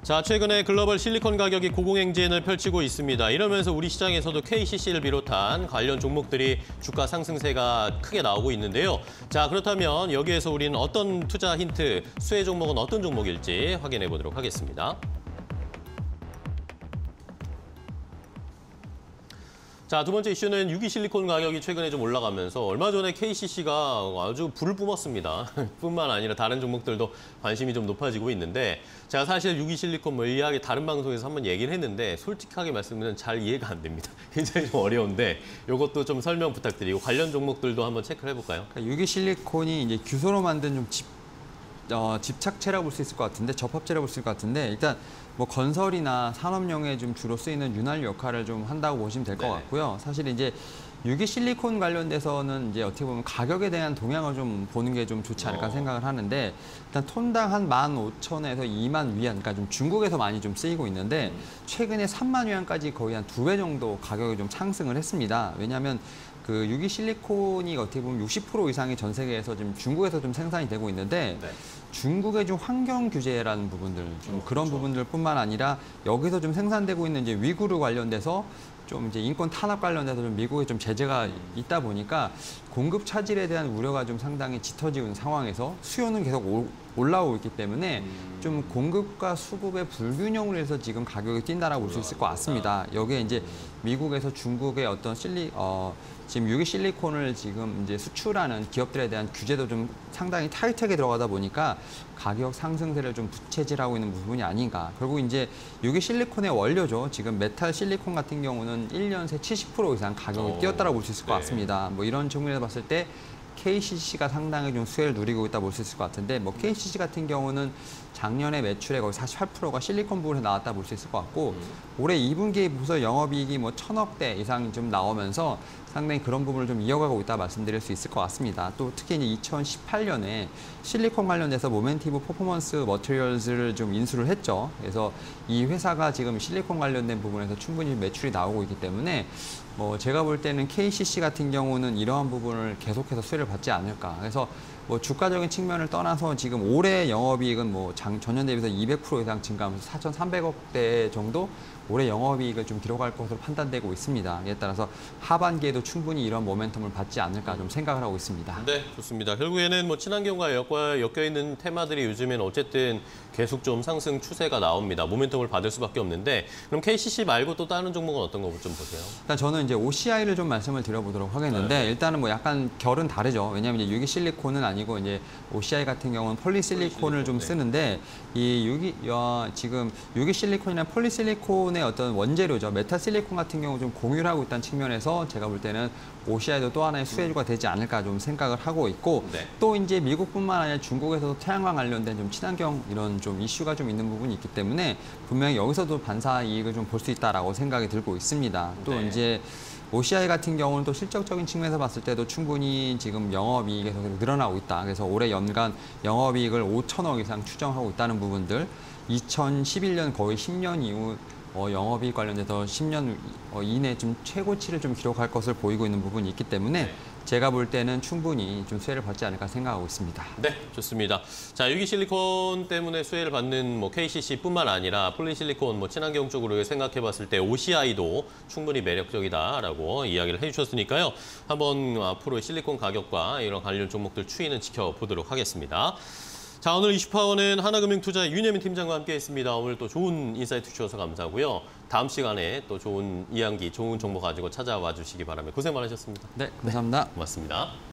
자, 최근에 글로벌 실리콘 가격이 고공행진을 펼치고 있습니다. 이러면서 우리 시장에서도 KCC를 비롯한 관련 종목들이 주가 상승세가 크게 나오고 있는데요. 자, 그렇다면 여기에서 우리는 어떤 투자 힌트, 수혜 종목은 어떤 종목일지 확인해 보도록 하겠습니다. 자, 두 번째 이슈는 유기실리콘 가격이 최근에 좀 올라가면서 얼마 전에 KCC가 아주 불을 뿜었습니다. 뿐만 아니라 다른 종목들도 관심이 좀 높아지고 있는데, 제가 사실 유기실리콘 뭐 이야기 다른 방송에서 한번 얘기를 했는데 솔직하게 말씀드리면 잘 이해가 안 됩니다. 굉장히 좀 어려운데 이것도 좀 설명 부탁드리고 관련 종목들도 한번 체크를 해볼까요? 그러니까 유기실리콘이 이제 규소로 만든 좀 집착체라고 볼 수 있을 것 같은데, 접합체라고 볼 수 있을 것 같은데, 일단 뭐 건설이나 산업용에 좀 주로 쓰이는 윤활유 역할을 좀 한다고 보시면 될 것 같고요. 사실 이제 유기실리콘 관련돼서는 이제 어떻게 보면 가격에 대한 동향을 좀 보는 게 좀 좋지 않을까 생각을 하는데, 일단 톤당 한 15,000에서 2만 위안, 그러니까 좀 중국에서 많이 좀 쓰이고 있는데, 최근에 3만 위안까지 거의 한 2배 정도 가격이 좀 상승을 했습니다. 왜냐하면 그 유기실리콘이 어떻게 보면 60% 이상이 전 세계에서 지금 중국에서 좀 생산이 되고 있는데, 중국의 좀 환경 규제라는 부분들, 좀 그런 부분들뿐만 아니라 여기서 좀 생산되고 있는 이제 위구르 관련돼서 좀 이제 인권 탄압 관련돼서 좀 미국에 좀 제재가 있다 보니까 공급 차질에 대한 우려가 좀 상당히 짙어지고 있는 상황에서 수요는 계속 올라오고 있기 때문에 좀 공급과 수급의 불균형을 해서 지금 가격이 뛴다라고 볼 수 있을 것 같습니다. 여기에 이제 미국에서 중국의 어떤 지금 유기실리콘을 지금 이제 수출하는 기업들에 대한 규제도 좀 상당히 타이트하게 들어가다 보니까 가격 상승세를 좀 부채질하고 있는 부분이 아닌가. 결국 이제 유기실리콘의 원료죠. 지금 메탈 실리콘 같은 경우는 1년 새 70% 이상 가격이 뛰었다고 볼 수 있을 것 같습니다. 뭐 이런 측면에서 봤을 때 KCC가 상당히 좀 수혜를 누리고 있다 볼 수 있을 것 같은데, 뭐 KCC 같은 경우는 작년에 매출의 거의 48%가 실리콘 부분에 나왔다 볼 수 있을 것 같고, 올해 2분기에 벌써 영업이익이 뭐 1,000억대 이상 좀 나오면서 상당히 그런 부분을 좀 이어가고 있다 말씀드릴 수 있을 것 같습니다. 또 특히 이제 2018년에 실리콘 관련돼서 모멘티브 퍼포먼스 머티리얼즈를 좀 인수를 했죠. 그래서 이 회사가 지금 실리콘 관련된 부분에서 충분히 매출이 나오고 있기 때문에 뭐 제가 볼 때는 KCC 같은 경우는 이러한 부분을 계속해서 수혜를 받지 않을까. 그래서 뭐 주가적인 측면을 떠나서 지금 올해 영업이익은 뭐 전년 대비해서 200% 이상 증가하면서 4,300억대 정도 올해 영업이익을 좀 기록할 것으로 판단되고 있습니다. 이에 따라서 하반기에도 충분히 이런 모멘텀을 받지 않을까 좀 생각을 하고 있습니다. 네, 좋습니다. 결국에는 뭐 친환경과 엮여있는 테마들이 요즘에는 어쨌든 계속 좀 상승 추세가 나옵니다. 모멘텀을 받을 수밖에 없는데, 그럼 KCC 말고 또 다른 종목은 어떤 거 좀 보세요? 일단 저는 이제 OCI를 좀 말씀을 드려보도록 하겠는데, 일단은 뭐 약간 결은 다르죠. 왜냐하면 이제 유기실리콘은 아니고 이제 OCI 같은 경우는 폴리실리콘을 좀 쓰는데, 지금 유기실리콘이나 폴리실리콘의 어떤 원재료죠. 메타실리콘 같은 경우 좀 공유를 하고 있다는 측면에서 제가 볼 때는 OCI도 또 하나의 수혜주가 되지 않을까 좀 생각을 하고 있고, 또 이제 미국뿐만 아니라 중국에서도 태양광 관련된 좀 친환경 이런 좀 이슈가 좀 있는 부분이 있기 때문에 분명히 여기서도 반사 이익을 좀 볼 수 있다라고 생각이 들고 있습니다. 또 이제 OCI 같은 경우는 또 실적적인 측면에서 봤을 때도 충분히 지금 영업이익에서 늘어나고 있다. 그래서 올해 연간 영업이익을 5천억 이상 추정하고 있다는 부분들, 2011년 거의 10년 이후 영업이익 관련돼서 10년 이내 좀 최고치를 좀 기록할 것을 보이고 있는 부분이 있기 때문에 제가 볼 때는 충분히 좀 수혜를 받지 않을까 생각하고 있습니다. 네, 좋습니다. 자, 유기실리콘 때문에 수혜를 받는 뭐 KCC뿐만 아니라 폴리실리콘, 뭐 친환경 쪽으로 생각해봤을 때 OCI도 충분히 매력적이다라고 이야기를 해주셨으니까요. 한번 앞으로 실리콘 가격과 이런 관련 종목들 추이는 지켜보도록 하겠습니다. 자, 오늘 이슈파워는 하나금융투자의 윤예민 팀장과 함께했습니다. 오늘 또 좋은 인사이트 주셔서 감사하고요. 다음 시간에 또 좋은 이야기, 좋은 정보 가지고 찾아와 주시기 바랍니다. 고생 많으셨습니다. 네, 감사합니다. 고맙습니다.